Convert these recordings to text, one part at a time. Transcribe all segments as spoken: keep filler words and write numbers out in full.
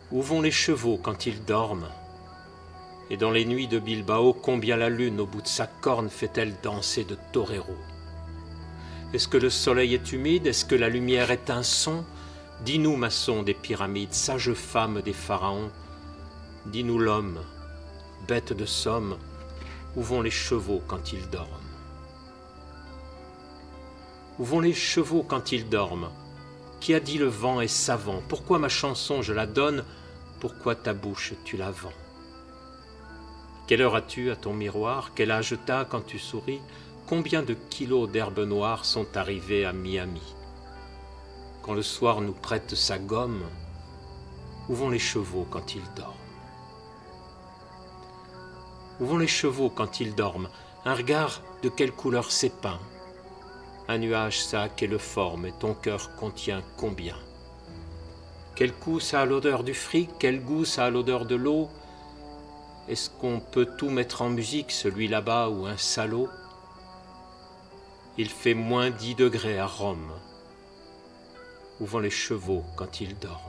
Où vont les chevaux quand ils dorment? Et dans les nuits de Bilbao, combien la lune au bout de sa corne fait-elle danser de toreros? Est-ce que le soleil est humide? Est-ce que la lumière est un son? Dis-nous, maçon des pyramides, sage femme des pharaons, dis-nous l'homme, bête de somme, où vont les chevaux quand ils dorment? Où vont les chevaux quand ils dorment? Qui a dit le vent est savant? Pourquoi ma chanson je la donne? Pourquoi ta bouche tu la vends? Quelle heure as-tu à ton miroir? Quel âge t'as quand tu souris? Combien de kilos d'herbe noire sont arrivés à Miami? Quand le soir nous prête sa gomme, où vont les chevaux quand ils dorment? Où vont les chevaux quand ils dorment? Un regard de quelle couleur s'est peint? Un nuage ça a quelle forme et ton cœur contient combien? Quel goût ça a l'odeur du fric? Quel goût ça a l'odeur de l'eau? Est-ce qu'on peut tout mettre en musique, celui là-bas ou un salaud? Il fait moins dix degrés à Rome. Où vont les chevaux quand ils dorment?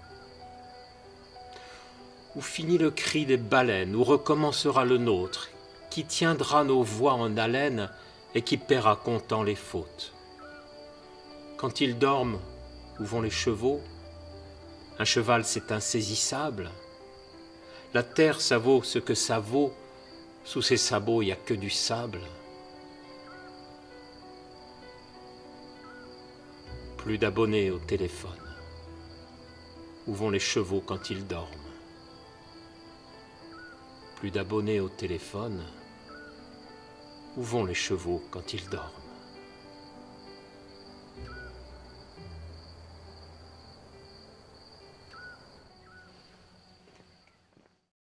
Où finit le cri des baleines? Où recommencera le nôtre? Qui tiendra nos voix en haleine et qui paiera comptant les fautes? Quand ils dorment, où vont les chevaux? Un cheval c'est insaisissable. La terre ça vaut ce que ça vaut. Sous ses sabots il n'y a que du sable. Plus d'abonnés au téléphone. Où vont les chevaux quand ils dorment? Plus d'abonnés au téléphone. Où vont les chevaux quand ils dorment?